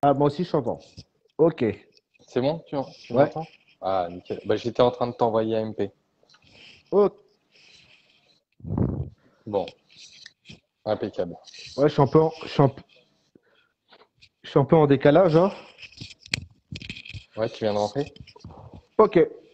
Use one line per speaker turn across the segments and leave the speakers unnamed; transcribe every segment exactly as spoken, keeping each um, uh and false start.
Ah, moi aussi, je t'entends. Ok.
C'est bon, tu, tu
Ouais.
m'entends? Ah, nickel. Bah, j'étais en train de t'envoyer A M P.
Ok.
Bon, impeccable.
Ouais, je suis un peu en, je suis un, peu- je suis un peu en décalage, hein.
Ouais, tu viens de rentrer?
Ok.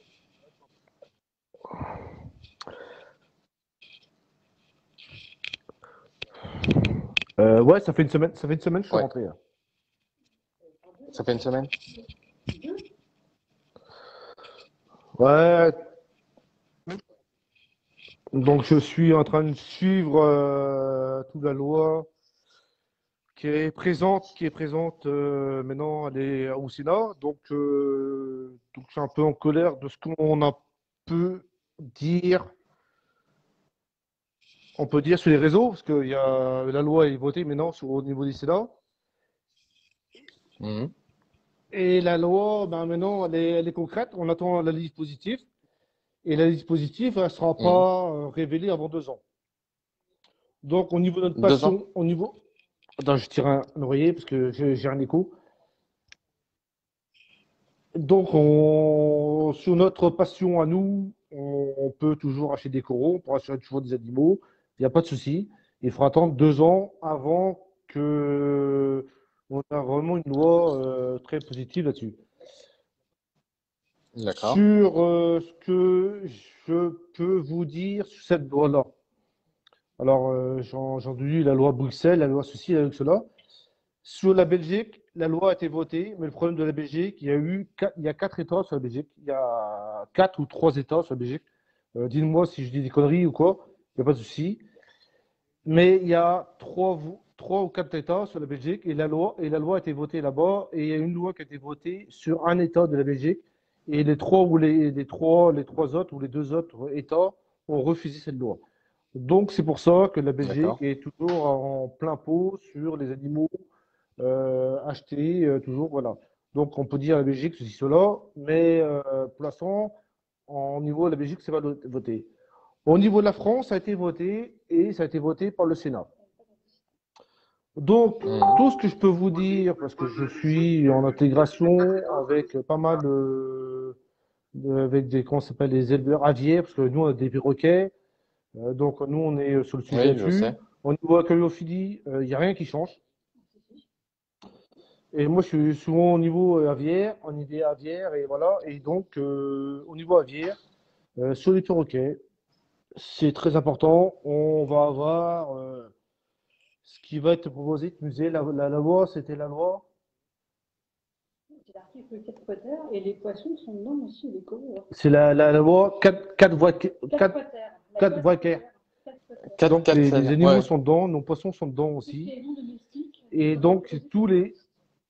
Euh, ouais, ça fait une semaine, ça fait une semaine que je suis
Ouais.
rentré, là.
Ça fait une semaine?
Ouais. Donc, je suis en train de suivre euh, toute la loi qui est présente, qui est présente euh, maintenant, elle est au Sénat. Donc, euh, donc, je suis un peu en colère de ce qu'on a peut dire, on peut dire sur les réseaux, parce que il y a, la loi est votée maintenant sur, au niveau du Sénat.
Mhm.
Et la loi, ben maintenant, elle est, elle est concrète. On attend la liste positive. Et la liste positive, elle ne sera
Mhm.
pas euh, révélée avant deux ans. Donc, au niveau de notre
Deux ans?
passion, au niveau. Attends, je tire un, un oreiller parce que j'ai j'ai un écho. Donc, on, sur notre passion à nous, on, on peut toujours acheter des coraux, on pourra acheter toujours des animaux, il n'y a pas de souci. Il faudra attendre deux ans avant que on a vraiment une loi euh, très positive là-dessus.
D'accord.
Sur euh, ce que je peux vous dire sur cette loi-là. Alors, euh, j'ai j'ai entendu la loi Bruxelles, la loi ceci, la loi cela. Sur la Belgique, la loi a été votée, mais le problème de la Belgique, il y a eu quatre, il y a quatre États sur la Belgique. Il y a quatre ou trois États sur la Belgique. Euh, dites-moi si je dis des conneries ou quoi, il n'y a pas de souci. Mais il y a trois, trois ou quatre États sur la Belgique et la loi, et la loi a été votée là-bas. Et il y a une loi qui a été votée sur un État de la Belgique. Et les trois ou les, les trois, les trois autres ou les deux autres États ont refusé cette loi. Donc c'est pour ça que la Belgique
D'accord.
est toujours en plein pot sur les animaux euh, achetés, euh, toujours, voilà. Donc on peut dire la Belgique, ceci, cela, mais euh, pour l'instant, au niveau de la Belgique, c'est pas voté. Au niveau de la France, ça a été voté et ça a été voté par le Sénat. Donc,
Mhm.
tout ce que je peux vous dire, parce que je suis en intégration avec pas mal de, de- avec des, comment ça s'appelle, des éleveurs aviaires, parce que nous, on a des perroquets, euh, donc nous, on est sur le sujet
Oui, je
là-dessus.
sais.
Au niveau accueillophilie, il n'y a rien qui change. Et moi, je suis souvent au niveau euh, aviaire, en idée aviaire, et voilà. Et donc, euh, au niveau aviaire, euh, sur les perroquets, c'est très important. On va avoir euh, ce qui va être proposé. Tu me disais, la, la, la loi, c'était la loi.
C'est l'article quatre quater et les poissons sont dedans aussi, les coraux.
C'est la, la, la loi quatre voies,
quatre
quatre
quater. La
quatre
quatre
voies.
quater. quatre quater.
Quatre,
Donc,
quatre,
les,
très
les
bien.
animaux
Ouais.
sont dedans, nos poissons sont dedans
Tout ce qui
aussi.
est non domestique, il
Et
faudra
donc,
déposer
tous
cette loi.
les,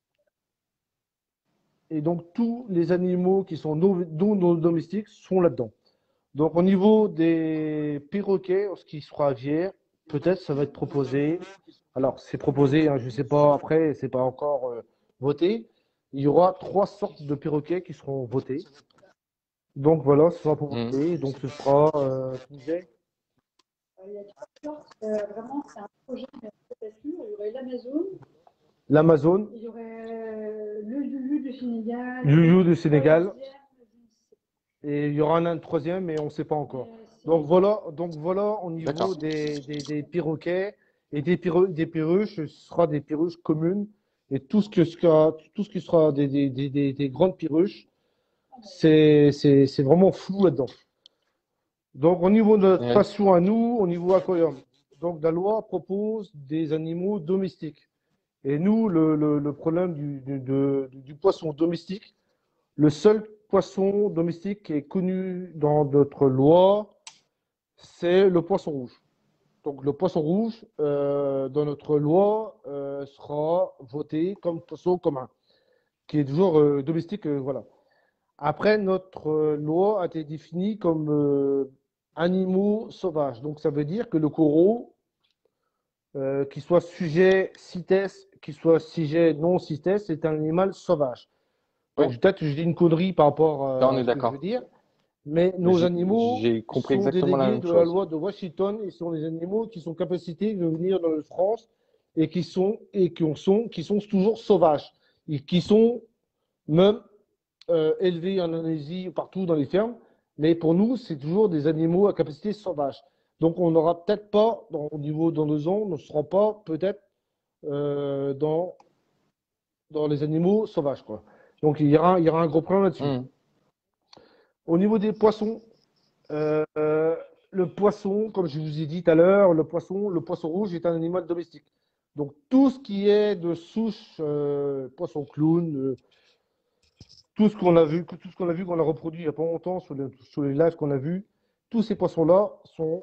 et donc, tous les animaux qui sont non, non domestiques sont là-dedans. Donc, au niveau des perroquets, ce qui sera aviaire, peut-être ça va être proposé. Alors, c'est proposé, hein, je ne sais pas après, c'est pas encore euh, voté. Il y aura trois sortes de perroquets qui seront votés. Donc voilà, ce sera pour
Mhm.
voter. Donc ce sera, euh, tu disais,
Euh, il y a trois sortes. Euh, vraiment, c'est un projet, mais c'est pas sûr. Il y aurait l'Amazon,
l'Amazone,
il y aurait euh, le Youyou du Sénégal, et
Youyou
une
du Sénégal,
troisième, je ne sais
et il y aura un, un troisième, mais on ne sait pas
pas.
encore.
Euh,
Donc
c'est
voilà, donc voilà au
D'accord.
niveau des, des, des perroquets et des, perru- des perruches, ce sera des perruches communes. Et tout ce, que, ce sera, tout ce qui sera des, des, des, des, des grandes perruches, c'est c'est- c'est vraiment flou là-dedans. Donc au niveau de notre
Oui.
passion à nous, au niveau aquarium, donc la loi propose des animaux domestiques. Et nous, le, le, le problème du, du, de- du poisson domestique, le seul poisson domestique qui est connu dans notre loi, c'est le poisson rouge. Donc le poisson rouge, euh, dans notre loi, euh, sera voté comme poisson commun, qui est toujours euh, domestique. Euh, voilà. Après, notre euh, loi a été définie comme euh, animaux sauvages. Donc ça veut dire que le coraux, euh, qu'il soit sujet CITES, qu'il soit sujet non CITES, c'est un animal sauvage.
Oui.
Donc peut-être que je dis une connerie par rapport
Là, on
à
est
ce que je veux
d'accord.
dire, mais nos
J'ai
animaux
j'ai compris
sont
exactement la
délégués
même
de la
chose.
loi de Washington et sont des animaux qui sont capacités de venir dans la France et qui sont et qui sont qui sont toujours sauvages. et qui sont même euh, élevés en Indonésie, partout dans les fermes. Mais pour nous, c'est toujours des animaux à capacité sauvage. Donc, on n'aura peut-être pas, dans, au niveau dans deux ans, on ne sera pas peut-être euh, dans, dans les animaux sauvages, quoi. Donc, il y aura, il y aura un gros problème là-dessus.
Mhm.
Au niveau des poissons, euh, euh, le poisson, comme je vous ai dit tout à l'heure, le poisson, le poisson rouge est un animal domestique. Donc, tout ce qui est de souche, euh, poisson clown, euh, tout ce qu'on a vu, tout ce qu'on a vu, qu'on a reproduit il n'y a pas longtemps sur, le- sur les lives qu'on a vus, tous ces poissons-là sont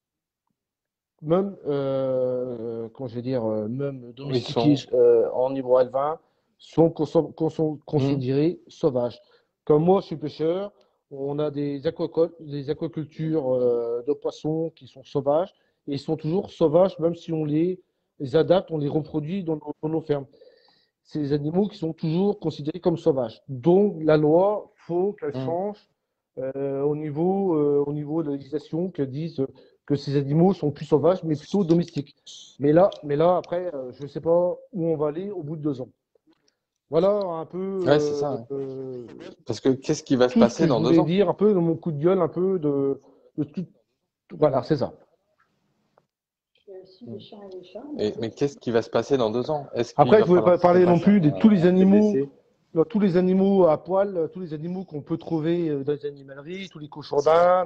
même, euh, comment je vais dire, euh, même
Ils
domestiqués
sont.
euh, en niveau élevage, sont consom- consom-
Mhm.
considérés sauvages. Comme moi, je suis pêcheur, on a des aquacol- des aquacultures euh, de poissons qui sont sauvages, et ils sont toujours sauvages, même si on les, les adapte, on les reproduit dans nos, dans nos fermes. C'est des animaux qui sont toujours considérés comme sauvages. Donc, la loi, faut qu'elle
Mhm.
change euh, au niveau, euh, au niveau de la législation, qu'elle dise que ces animaux sont plus sauvages, mais plutôt domestiques. Mais là, mais là après, euh, je ne sais pas où on va aller au bout de deux ans. Voilà un peu
Ouais, c'est
euh,
ça. Ouais.
euh,
Parce que qu'est-ce qui va se
tout ce
passer
que je
dans deux
voulais
ans?
dire, un peu de mon coup de gueule, un peu de, de tout. Voilà, c'est ça.
Il y a aussi les
Mhm.
chiens et les chats.
Et,
Mais
mais qu'est-ce qui va se passer dans deux ans? Est-ce qu'il
Après, il
va
ne faut
falloir
pas
qu'on
parler non
fasse un,
plus de tous les
un
animaux.
P D C?
Non, tous les animaux à poil, euh, tous les animaux qu'on peut trouver euh, dans les animaleries, tous les cochons d'Inde,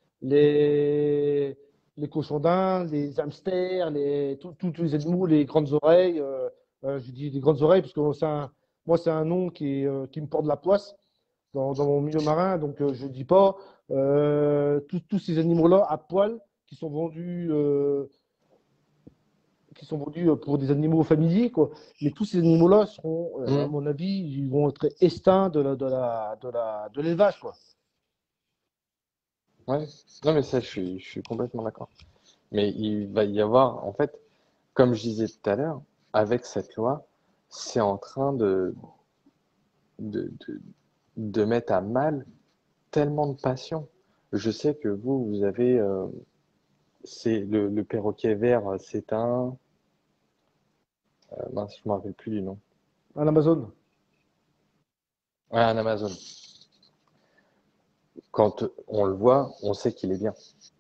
les, les cochons d'Inde, les hamsters, les, tous tous- tous les animaux, les grandes oreilles. Euh, euh, je dis les grandes oreilles parce que c'est un- moi, c'est un nom qui, est, euh, qui me porte la poisse dans, dans mon milieu marin. Donc, euh, je ne dis pas euh, tous tous ces animaux-là à poil qui sont vendus. Euh, qui sont vendus euh, pour des animaux familiers, quoi. Mais tous ces animaux-là seront, euh, à
Mhm.
mon avis, ils vont être extincts de la, de la, de la, de l'élevage, quoi.
Ouais. Non, mais ça, je suis, je suis complètement d'accord. Mais il va y avoir, en fait, comme je disais tout à l'heure, avec cette loi, c'est en train de, de, de, de mettre à mal tellement de passion. Je sais que vous, vous avez, euh, c'est le, le perroquet vert, euh, c'est un, euh, mince, je me rappelle plus du nom.
À l'Amazon.
Ouais, un Amazon. Quand on le voit, on sait qu'il est bien.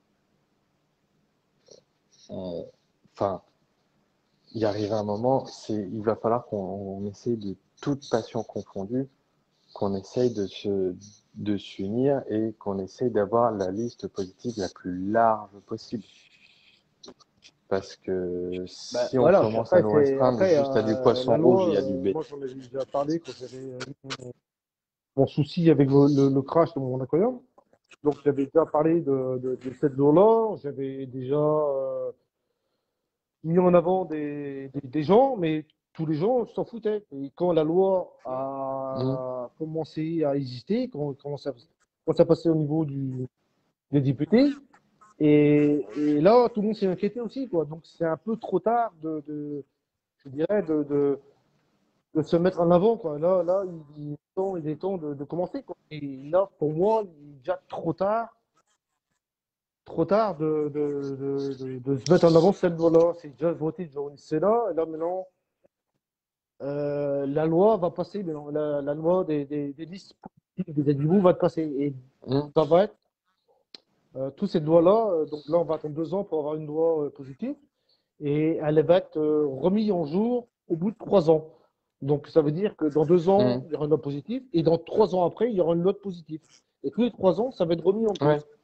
On- Enfin, il arrive un moment, c'est, il va falloir qu'on on essaye de toute passion confondue, qu'on essaye de se, de s'unir et qu'on essaye d'avoir la liste positive la plus large possible. Parce que
Bah,
si on
voilà, puis
commence à
après,
nous
c'est,
restreindre
après
juste à du
euh,
poisson
la
rouge, il
loi,
y a du
euh,
bait.
moi j'en avais déjà parlé quand j'avais euh, eu mon, mon souci avec le, le- le crash de mon aquarium. Donc j'avais déjà parlé de, de, de cette loi-là, j'avais déjà euh, mis en avant des, des, des gens, mais tous les gens s'en foutaient. Et quand la loi
Mhm.
a commencé à exister, quand, quand, ça, quand ça passait au niveau du, des députés, et, et là, tout le monde s'est inquiété aussi, quoi. Donc c'est un peu trop tard de, de je dirais, de, de, de se mettre en avant, quoi. Là, là il, est temps, il est temps de, de commencer, quoi. Et là, pour moi, il est déjà trop tard, trop tard de, de, de, de, de se mettre en avant cette loi-là. C'est déjà voté devant le Sénat, et là maintenant, euh, la loi va passer, mais non, la, la loi des, des, des listes politiques des animaux va passer. Et
Mhm.
ça va être, euh, toutes ces lois-là, euh, donc là, on va attendre deux ans pour avoir une loi euh, positive, et elle va être euh, remise en jour au bout de trois ans. Donc ça veut dire que dans deux ans,
Mhm.
il y aura une loi positive, et dans trois ans après, il y aura une loi positive. Et tous les trois ans, ça va être remis en
Ouais.
cause.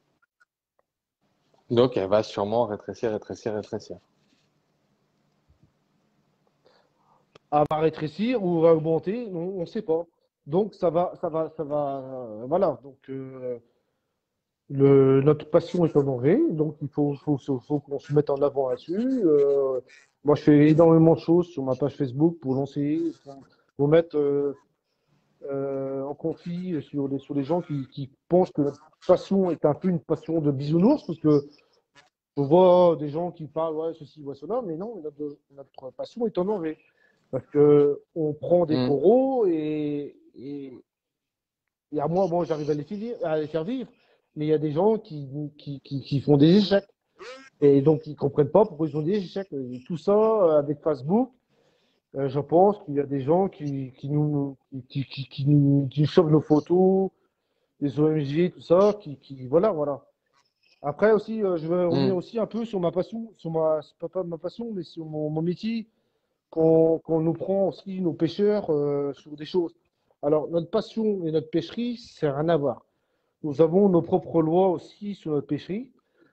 Donc elle va sûrement rétrécir, rétrécir, rétrécir.
Elle va rétrécir ou va augmenter, on ne sait pas. Donc ça va, ça va, ça va, euh, voilà. Donc euh, Le, notre passion est en danger, donc il faut, faut, faut, faut qu'on se mette en avant là-dessus. Euh, moi, je fais énormément de choses sur ma page Facebook pour lancer, pour, pour mettre euh, euh, en conflit sur les, sur les gens qui, qui pensent que notre passion est un peu une passion de bisounours, parce que on voit des gens qui parlent, ouais, ceci, ouais, cela, mais non, notre, notre passion est en danger. Parce que on prend des
Mhm.
coraux et, et, et à moi, moi j'arrive à les, faire, à les faire vivre, mais il y a des gens qui, qui, qui, qui font des échecs. Et donc, ils ne comprennent pas pourquoi ils ont des échecs. Et tout ça euh, avec Facebook. Euh, je pense qu'il y a des gens qui, qui nous, qui, qui, qui nous, qui chopent nos photos, les O M G, tout ça, qui, qui, voilà, voilà. Après aussi, euh, je vais revenir
Hmm.
aussi un peu sur ma passion, sur ma, c'est pas, pas ma passion, mais sur mon, mon métier, qu'on qu'on nous prend aussi nos pêcheurs euh, sur des choses. Alors, notre passion et notre pêcherie, c'est rien à voir. Nous avons nos propres lois aussi sur notre pêcherie.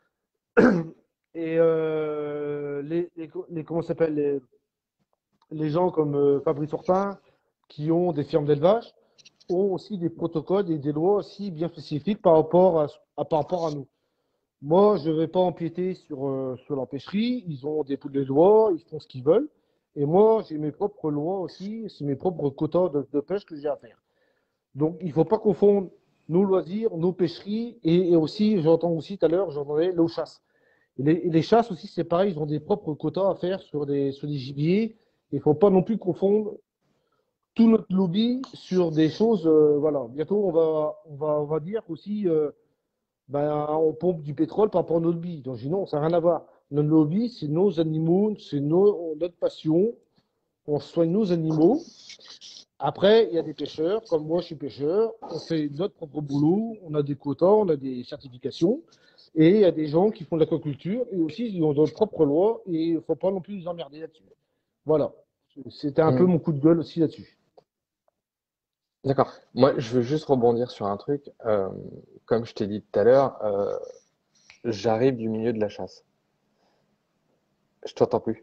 Et euh, les, les, les- comment ça s'appelle, les, les gens comme euh, Fabrice Hortin, qui ont des fermes d'élevage, ont aussi des protocoles et des lois aussi bien spécifiques par rapport à, à- par rapport à nous. Moi, je ne vais pas empiéter sur, euh, sur la pêcherie. Ils ont des, des lois, ils font ce qu'ils veulent. Et moi, j'ai mes propres lois aussi, c'est mes propres quotas de, de pêche que j'ai à faire. Donc, il ne faut pas confondre nos loisirs, nos pêcheries et, et aussi, j'entends aussi tout à l'heure, j'entendais l'eau chasse. Et les, et les chasses aussi, c'est pareil, ils ont des propres quotas à faire sur des, sur des gibiers. Il ne faut pas non plus confondre tout notre lobby sur des choses. Euh, voilà. Bientôt, on va, on va, on va dire aussi, euh, ben, on pompe du pétrole par rapport à notre lobby. Donc, je dis non, ça n'a rien à voir. Notre lobby, c'est nos animaux, c'est nos, notre passion. On soigne nos animaux. Après, il y a des pêcheurs, comme moi, je suis pêcheur. On fait notre propre boulot. On a des quotas, on a des certifications. Et il y a des gens qui font de l'aquaculture et aussi ils ont leurs propres lois et il ne faut pas non plus les emmerder là-dessus. Voilà. C'était un peu
Hmm.
mon coup de gueule aussi là-dessus.
D'accord. Moi, je veux juste rebondir sur un truc. Euh, comme je t'ai dit tout à l'heure, euh, j'arrive du milieu de la chasse. Je t'entends plus.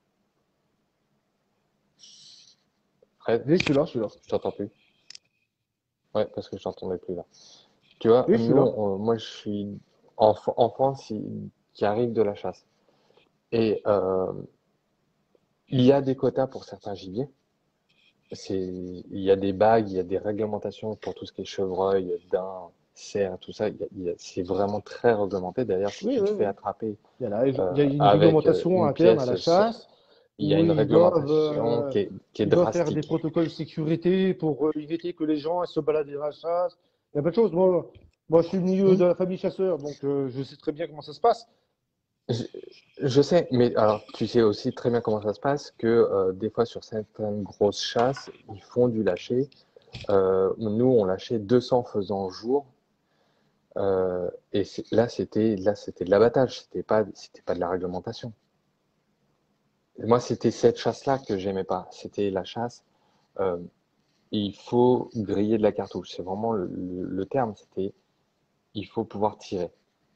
Fred,
Oui, je suis là, je suis là.
je t'entends plus. Ouais, parce que je t'entendais plus là. Tu vois,
Oui, je suis
nous,
là.
on- moi, je suis enfant, enfant qui, qui arrive de la chasse. Et euh, il y a des quotas pour certains gibiers. C'est, il y a des bagues, il y a des réglementations pour tout ce qui est chevreuil, daim, cerf, tout ça. Il y a- il y a- c'est vraiment très réglementé. D'ailleurs, si
Oui,
tu te
oui,
fais
oui.
attraper
Il y a, la- il
euh,
y a une
avec euh,
réglementation
une
interne à la
pièce, so-
chasse
il y a
où
une
ils doivent,
réglementation
euh,
qui est, qui est
ils doivent faire des
drastique.
protocoles de sécurité pour euh, éviter que les gens se baladent à la chasse. Il y a plein de choses. Moi, moi, je suis du milieu
Hmm.
de la famille chasseur, donc euh, je sais très bien comment ça se passe.
Je, je sais, mais alors tu sais aussi très bien comment ça se passe que euh, des fois sur certaines grosses chasses, ils font du lâcher. Euh, nous, on lâchait deux cents faisans jour. Euh, et c'est- là, c'était là, c'était de l'abattage, c'était pas, c'était pas de la réglementation. Et moi, c'était cette chasse-là que j'aimais pas. C'était la chasse. euh, il faut griller de la cartouche. C'est vraiment le, le- le terme. C'était il faut pouvoir tirer.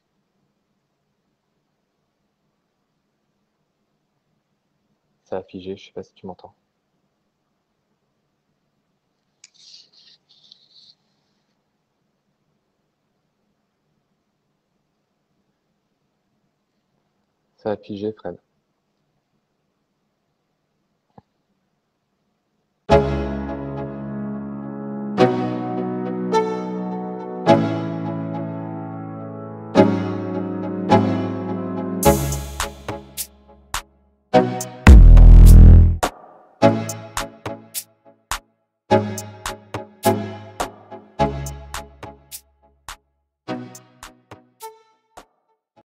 Ça a figé. Je sais pas si tu m'entends. Ça a figé, Fred.